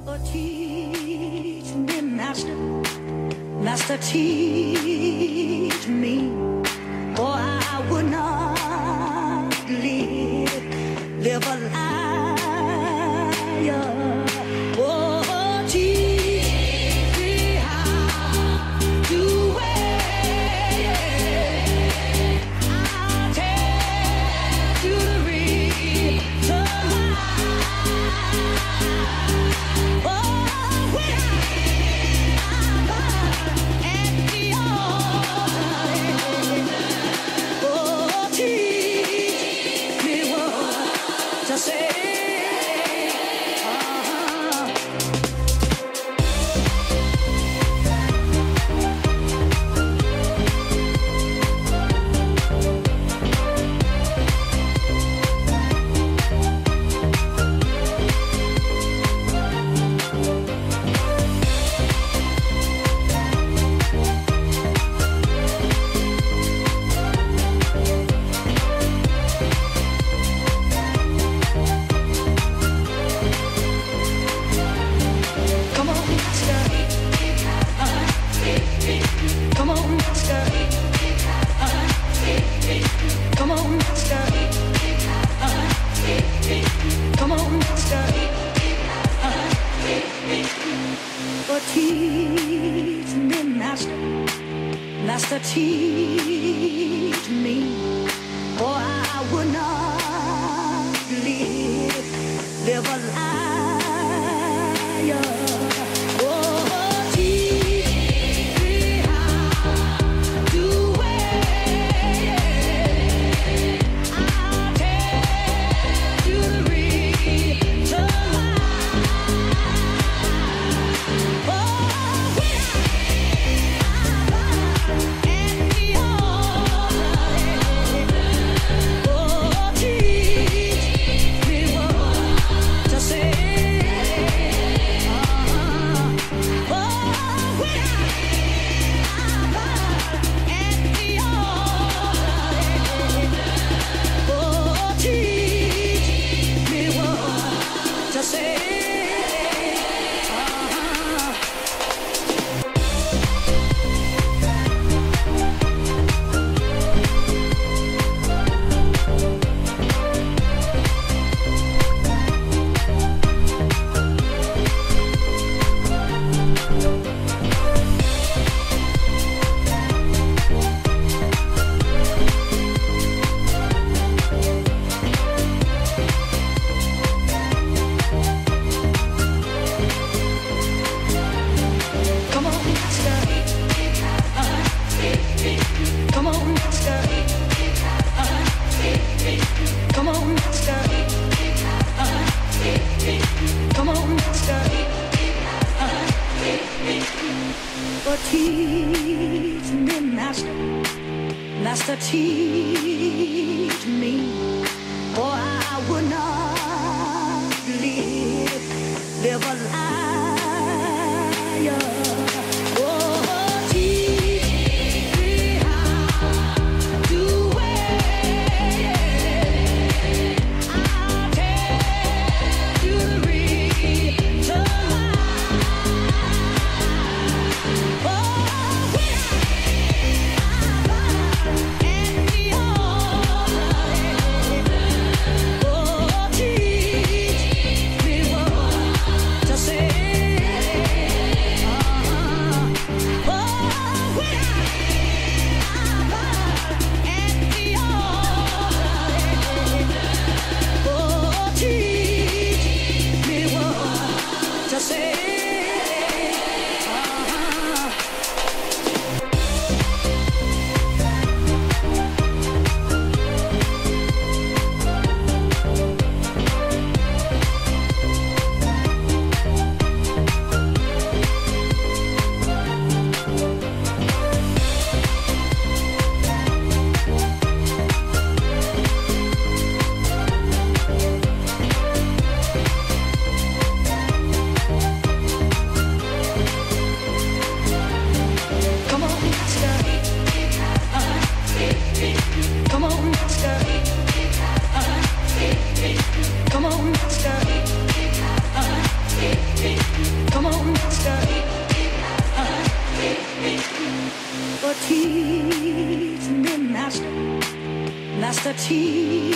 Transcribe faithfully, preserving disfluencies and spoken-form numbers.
Oh, teach me, Master, Master, teach me, or I would not live, live a liar. Oh, teach me how to wait. I'll tell you the reason why. Teach me, Master, Master, teach me, or I would not live, live a liar. Oh, teach me how to wait. I'll tell you the reason why. Teach me, Master, Master, teach me, or I would not live, live a liar. Oh, teach me how to wait. I'll tell you the reason why. Oh, tea.